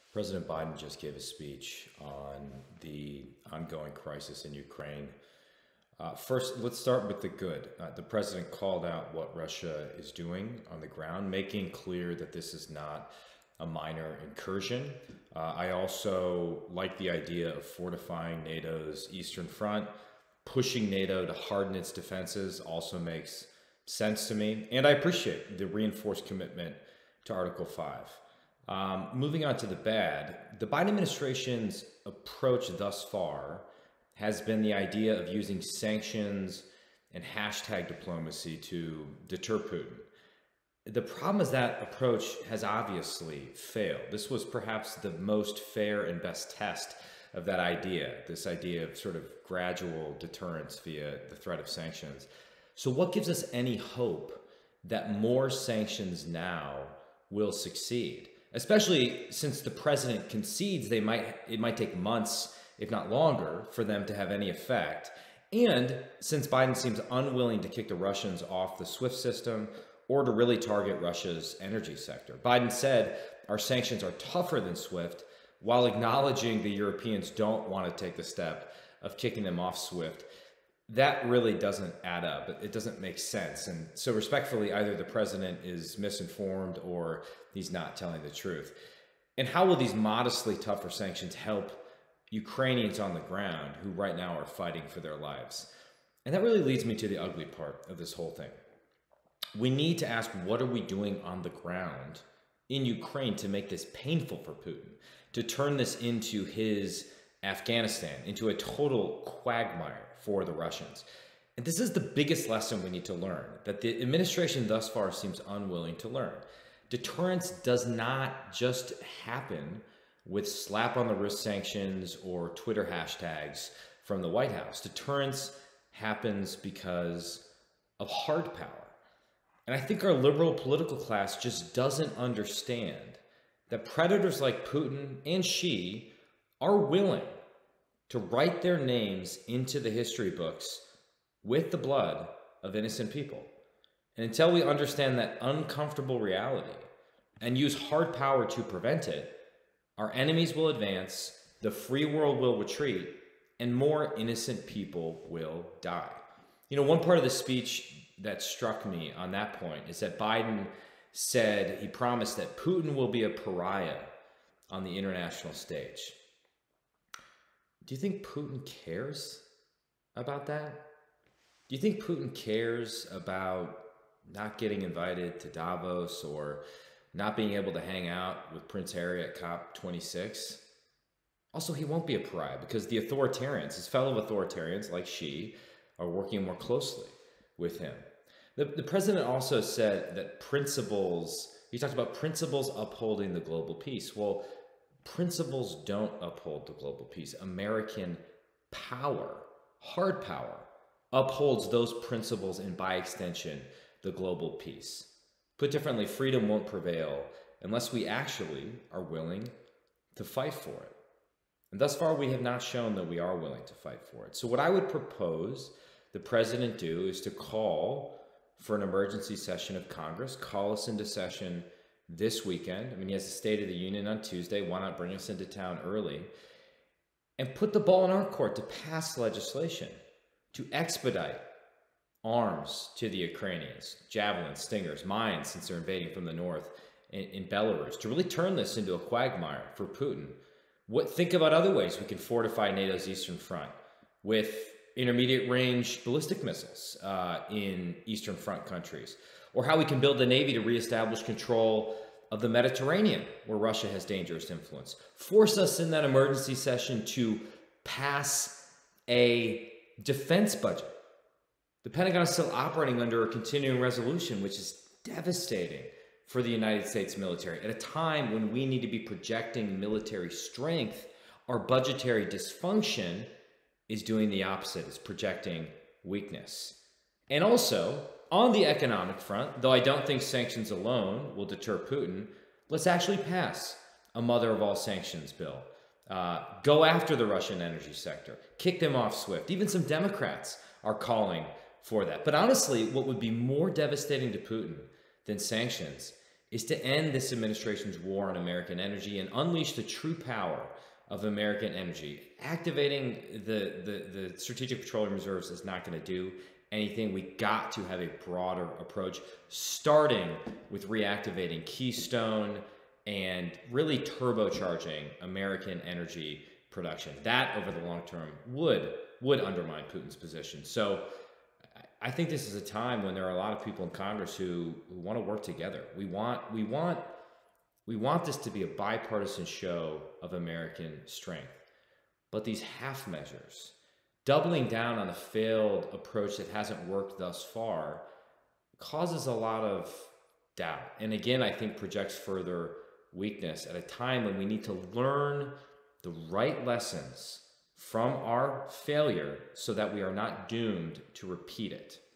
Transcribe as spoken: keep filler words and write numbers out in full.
President Biden just gave a speech on the ongoing crisis in Ukraine. Uh, first, let's start with the good. Uh, the president called out what Russia is doing on the ground, making clear that this is not a minor incursion. Uh, I also like the idea of fortifying NATO's Eastern Front. Pushing NATO to harden its defenses also makes sense to me. And I appreciate the reinforced commitment to Article five. Um, moving on to the bad, the Biden administration's approach thus far has been the idea of using sanctions and hashtag diplomacy to deter Putin. The problem is that approach has obviously failed. This was perhaps the most fair and best test of that idea, this idea of sort of gradual deterrence via the threat of sanctions. So what gives us any hope that more sanctions now will succeed? Especially since the president concedes they might it might take months, if not longer, for them to have any effect. And since Biden seems unwilling to kick the Russians off the SWIFT system or to really target Russia's energy sector. Biden said our sanctions are tougher than SWIFT, while acknowledging the Europeans don't want to take the step of kicking them off SWIFT. That really doesn't add up. It doesn't make sense. And so respectfully, either the president is misinformed or he's not telling the truth. And how will these modestly tougher sanctions help Ukrainians on the ground who right now are fighting for their lives? And that really leads me to the ugly part of this whole thing. We need to ask, what are we doing on the ground in Ukraine to make this painful for Putin, to turn this into his Afghanistan, into a total quagmire for the Russians? And this is the biggest lesson we need to learn, that the administration thus far seems unwilling to learn. Deterrence does not just happen with slap on the wrist sanctions or Twitter hashtags from the White House. Deterrence happens because of hard power. And I think our liberal political class just doesn't understand that predators like Putin and Xi are willing to write their names into the history books with the blood of innocent people. And until we understand that uncomfortable reality and use hard power to prevent it, our enemies will advance, the free world will retreat, and more innocent people will die. You know, one part of the speech that struck me on that point is that Biden said, he promised that Putin will be a pariah on the international stage. Do you think Putin cares about that? Do you think Putin cares about not getting invited to Davos or not being able to hang out with Prince Harry at COP twenty-six? Also, he won't be a pariah because the authoritarians, his fellow authoritarians like Xi, are working more closely with him. The, the president also said that principles, he talked about principles upholding the global peace. Well, principles don't uphold the global peace. American power, hard power, upholds those principles and by extension, the global peace. Put differently, freedom won't prevail unless we actually are willing to fight for it. And thus far, we have not shown that we are willing to fight for it. So what I would propose the president do is to call for an emergency session of Congress, call us into session this weekend. I mean, he has a State of the Union on Tuesday. Why not bring us into town early? And put the ball in our court to pass legislation, to expedite arms to the Ukrainians, javelins, stingers, mines, since they're invading from the north in, in Belarus, to really turn this into a quagmire for Putin. What, think about other ways we can fortify NATO's Eastern Front with intermediate range ballistic missiles uh, in Eastern Front countries, or how we can build the Navy to reestablish control of the Mediterranean, where Russia has dangerous influence. Force us in that emergency session to pass a defense budget. The Pentagon is still operating under a continuing resolution, which is devastating for the United States military. At a time when we need to be projecting military strength, our budgetary dysfunction is doing the opposite, is projecting weakness. And also, on the economic front, though I don't think sanctions alone will deter Putin, let's actually pass a mother of all sanctions bill. Uh, go after the Russian energy sector, kick them off SWIFT. Even some Democrats are calling for that. But honestly, what would be more devastating to Putin than sanctions is to end this administration's war on American energy and unleash the true power of American energy. Activating the, the, the Strategic Petroleum Reserves is not going to do anything. We got to have a broader approach, starting with reactivating Keystone and really turbocharging American energy production. That, over the long term, would would undermine Putin's position. So I think this is a time when there are a lot of people in Congress who, who want to work together. We want we want we want this to be a bipartisan show of American strength. But these half measures, doubling down on a failed approach that hasn't worked thus far, causes a lot of doubt. And again, I think projects further weakness at a time when we need to learn the right lessons from our failure so that we are not doomed to repeat it.